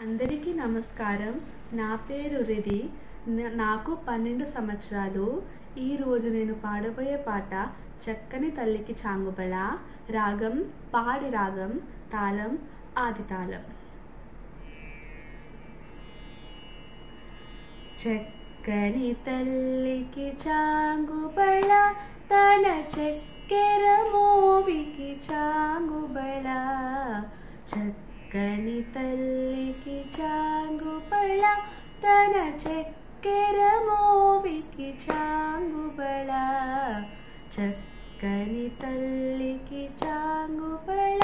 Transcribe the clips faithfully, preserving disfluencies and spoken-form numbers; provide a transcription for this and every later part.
అందరికీ నమస్కారం. నా పేరు రిది. నాకు పన్నెండు సంవత్సరాలు. ఈరోజు నేను పాడబోయే పాట చక్కని తల్లికి చాంగుబల. రాగం పాడి రాగం, తాళం ఆది తాళం. చక్కని తల్లికి చాంగుబళ, తన చక్కెర మోవికి చాంగుబళ. చక్కని తల్లికి చాంగుబళ, తన చక్కెర మోవికి చాంగుబళ. చక్కని తల్లికి చాంగుబళ.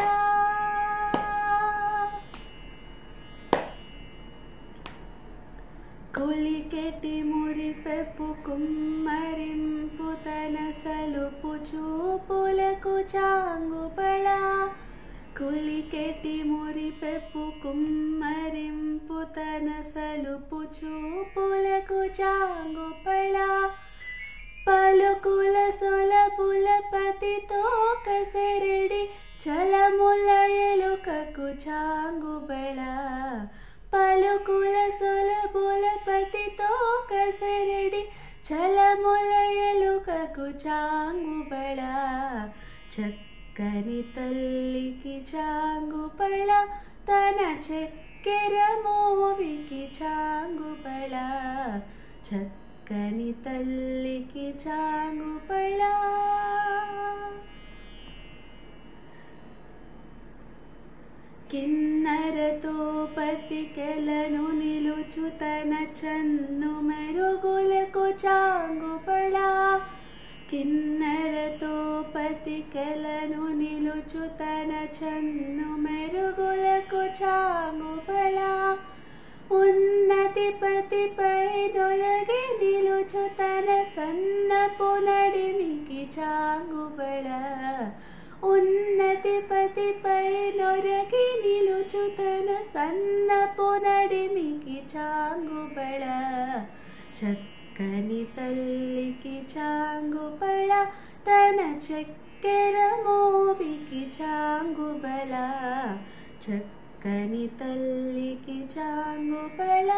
కులికెటి మురిపెప్పు కుమ్మరింపు, తన సలుపు చూపులకు చాంగుబళ. కులికెటి మురిపెప్పు కుమ్మరింపు, తన సలుపు చూపులకు చాంగుబళ. పలుకుల సొలపుల పతితో కసెరడి, చలముల ఎలుకకు చాంగుబళ. పలుకుల సొలపుల పతితో కసెరడి, చలముల ఎలుకకు చాంగుబళ. చక్కని తల్లికి చాంగుబళ, తన చక్కెర మోవికి చాంగుబళ. చక్కని తల్లికి చాంగుబళ. కిన్నరతో పతికెలను నిలుచు, తన చన్ను మెరుగులకు చాంగుబళ. కిన్నరతో పతికెలను నిలుచు, తన చన్ను మెరుగులకు చాంగుబళ. ఉన్నతి పతిపై నొలగి నిలుచు, తన సన్నపు నడిమికి చాంగుబళ. ఉన్నతి పతిపై నొరగి నిలుచు, తన సన్నపు నడిమికి చాంగుబళ. చక్కని తల్లికి చాంగుబళ, తన చక్కెర మోవికి చాంగుబళ. చక్కని తల్లికి చాంగుబళ.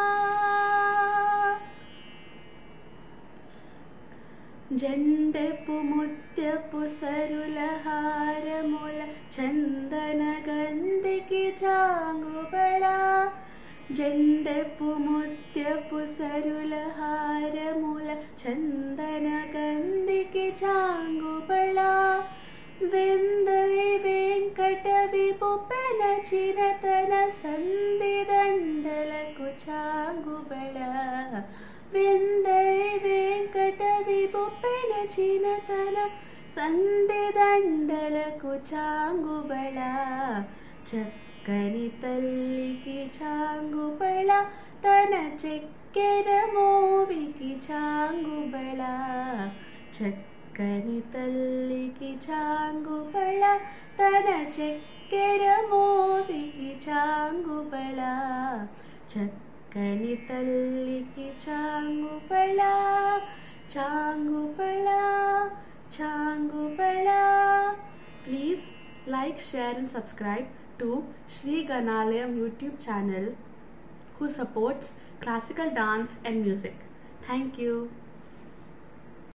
జండెపు ముత్యపు సరుల హారముల, చందన గంధికి చాంగుబళ. జండెపు ముత్యపు సరుల హారముల, చందన గంధికి చాంగుబళ. వెందై వెంకట విపుపెనచిన, తన సంధి దండలకు చాంగుబళ. వెందై వెంకట విపుపెనచిన, తన సంధి దండలకు చాంగుబళ. చక్కని తల్లికి చాంగుబళ, తన చక్కెర మోవికి చాంగుబళ. చక్కని తల్లికి చాంగుబళ, తన చక్కెర మోవికి చాంగుబళ. చక్కని తల్లికి చాంగుబళ. చాంగుబళ చాంగుబళ. Please like, share and subscribe to Sri Ganalayam YouTube channel, who supports classical dance and music. Thank you.